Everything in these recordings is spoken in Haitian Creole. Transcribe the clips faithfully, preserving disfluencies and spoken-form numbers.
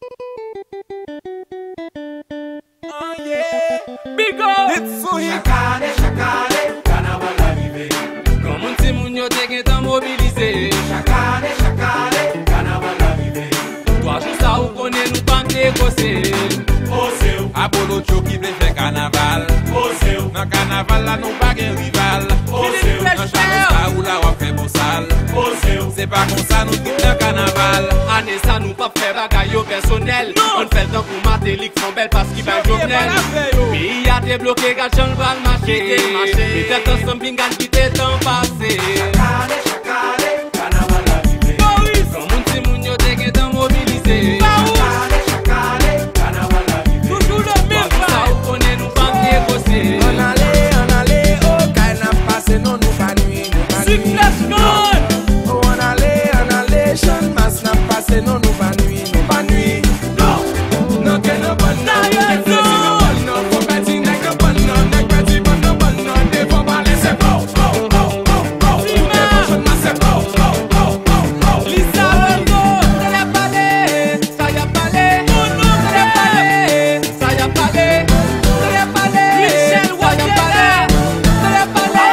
Oh yeah, Bigo, it's so hit. Chakale, chakale, carnaval arrivé. Comme un petit moun yo te gen tan mobilisé. Chakale, chakale, carnaval arrivé. Toi jou sa ou konnen nou pa négosé. Ose ou, Apollo Cho qui vle fè carnaval. ose ou, Nan carnaval la nou pa gen rival. ose ou, Nan chanou sa ou la wap fè bousal. ose ou. C'est pas comme ça nous quitte le carnaval. Année ça nous pas faire bagay yo personnel. On fait tant pour Matélik sont belles parce qu'il va journel. Pays a débloqué quand j'en va le marché. Peut-être ensemble bingan qui t'est temps passé. Chakale, chakale, carnaval arrivé. Comme un petit moun yo te gen tan mobilisé. Chakale, chakale, carnaval arrivé. Toujours le même ça ou konnen nou pa négosé. On allait, on allait, oh, carnaval passé, non, nous pas nuit, nous pas nuit. Success gone. Oh, on allait, on allait, Sean Mass n'a passé, non, nous pas nuit, nous pas nuit. Non, non, que no bon, non, que no bon, non, faut pas dire que no bon, non, que pas dire bon, no bon, non, des fois pas laisser bon, bon, bon, bon, bon. Des fois Sean Mass c'est bon, bon, bon, bon, bon. Lisa Wengo, ça y a parlé, ça y a parlé, ça y a parlé, ça y a parlé, ça y a parlé, Michel Wadjele, ça y a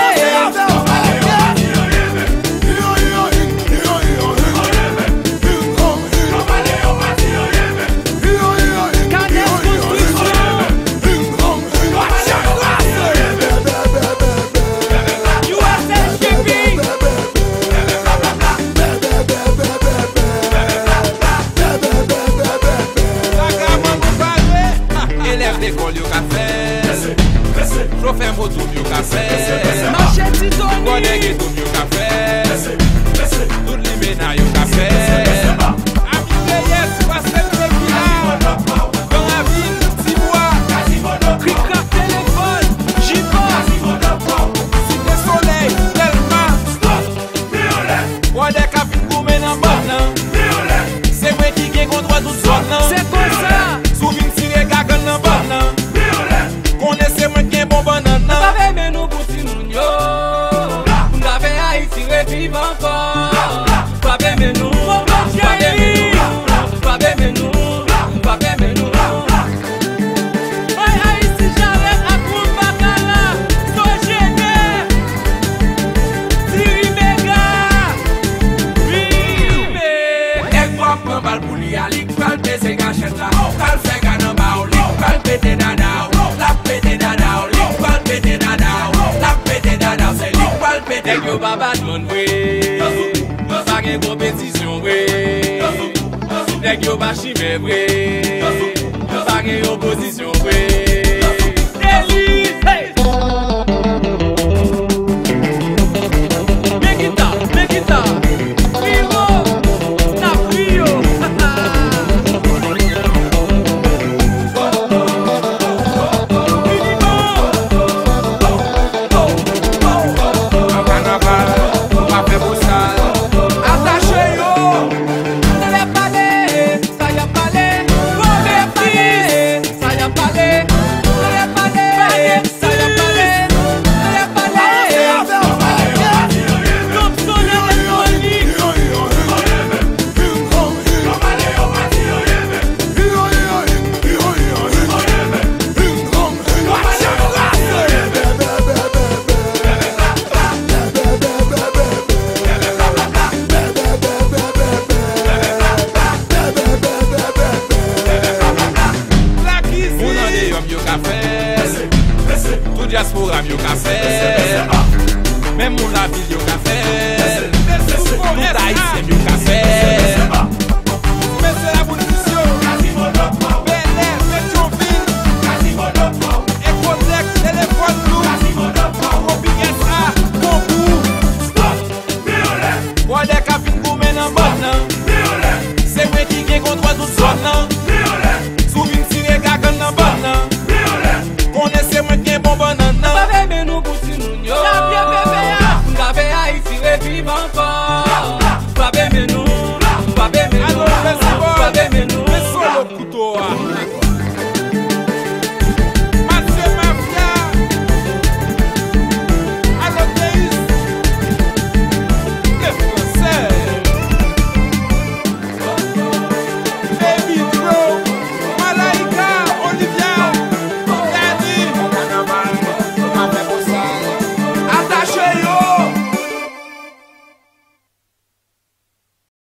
U S A Shipping. Élève d'école yo ka fè. Chauffeur moto yo ka fè. Machete Tony. Kodege tout yo ka fè. Tout li mena yo ka fè. Amite yes, passe le villa. Dans la ville, Tibois. Krika téléphone, Jipa. Cité soleil, Delma. Kodege ka fin koumen nan bon nan. C'est moi qui gen kon droit tout zone nan. C'est comme ça. Souvin tire gagan nan bon nan. Konne c'est moi qui gen bon bon nan nan. N'avez mais nous pour moun yo. N'avez Haïti revive encore. N'avez mais nous. N'avez mais nous. N'avez mais nous. N'avez mais nous. Oi Haïti j'arrête à Kumbakala. Sojene. Siri Mega. Ribe. Ek wap man bal pou li alik, pral pese gachet la. Kal fe ganan ba ou lik, pral pete dada ou. La pete dada ou, lik pral pete dada ou. La pete dada ou, se lik pral pete. Nèg yo pa Batman vwe. Pa gen kompétition vwe. Nèg yo pa chimè vwe. Pa gen opposition vwe. Elise, hey! Mekita, Mekita. Vivo, na frio. Nan carnaval, nou pa fè bousal. Attaché yo. Ça y a parlé, ça y a parlé, ça y a parlé, ça y a parlé, ça y a parlé, ça y a parlé, ça y a parlé. Comme son électronique. Moun an de yom yo ka fè. Tout diaspora yo ka fè. Même moun la ville yo ka fè. Tout haïtien yo ka fè. Mais c'est la position. Bel Air, Pétionville. Ecotec, téléphone blue. Robinette A, Bambou. Kodege ka fin koumen nan bon nan. C'est moi qui gen kon droit tout zone nan.